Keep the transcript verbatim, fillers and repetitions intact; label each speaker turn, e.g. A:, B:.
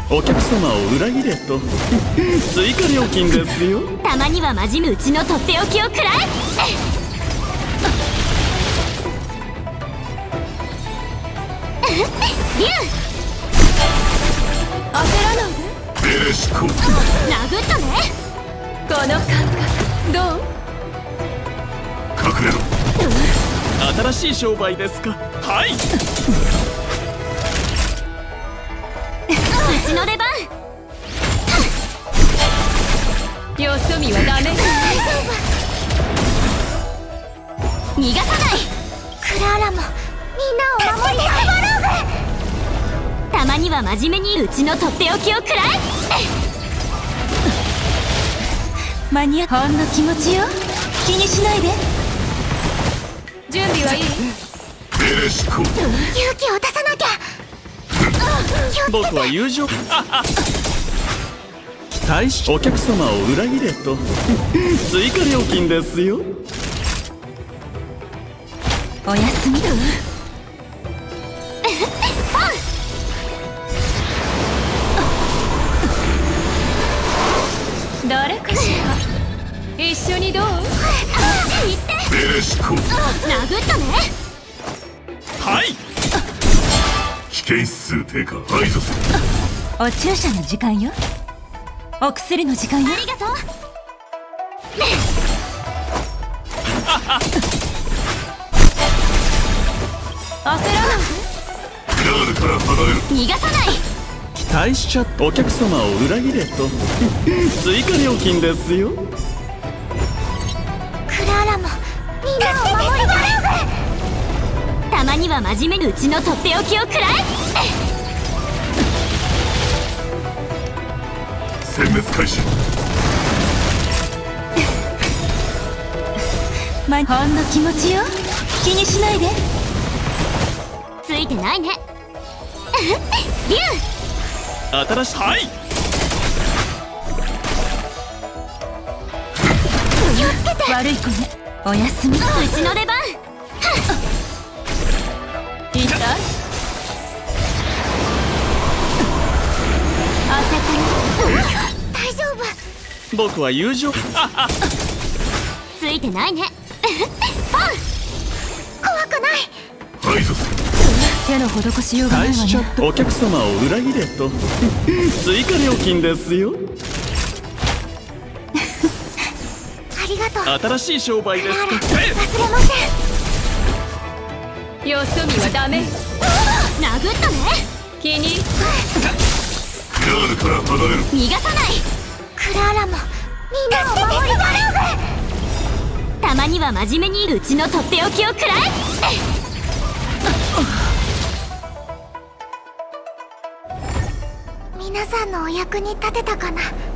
A: お客様を裏切れと追加料金ですよ。
B: たまには真面目うちのとっておきを食らえ。リュウ焦らないで。
C: エレシコ
B: 殴ったね。
D: この感覚どう？
C: 隠れろ。
A: 新しい商売ですか。はい。
B: うちの出番。
D: よそ見はダメ。
B: 逃がさない。クラーラもみんなを守りたい。たまには真面目にうちのとっておきを食らえ。
D: 間に合ほんの気持ちよ。気にしないで。準備はいい？
C: エレシコ
B: 勇気を出さなきゃ。
A: 僕は友情大使お客様を裏切れと追加料金ですよ。
D: おやすみ。誰かしら。一緒にどう？
B: 行って。
C: エレシコ
B: 殴ったね。
A: はい。
C: 危険指数低下排除する。
D: お注射の時間よ。お薬の時間よ。
B: ありがとう。
D: 焦らないで。
C: クラールから離れる。
B: 逃がさない。
A: 期待しちゃお客様を裏切れと追加料金ですよ。
B: クラーラもみんなを守りたい。たまには真面目にうちのとっておきを食らえ。
C: 殲滅開始。
D: ま、ほんの気持ちよ。気にしないで。
B: ついてないね。リュウ
A: 新しいはい。
B: 気をつけて。
D: 悪い子ね。おやすみ。
B: うちの出番。
D: いた？
B: 大丈夫。
A: 僕は友情
B: ついてないね。ポン。怖くない。
C: 排除する。
D: 手の施しようがないわね。
A: 大使ちゃってお客様を裏切れと追加料金ですよ。
B: ありがとう。
A: 新しい商売ですか。
B: 忘れません。
D: よそ見はダメ。
B: 殴ったね。
D: 気に。
C: クラールから離れる。
B: 逃がさない。クラーラもみんなを守りたい。たまには真面目にうちのとっておきを食らえ。皆さんのお役に立てたかな。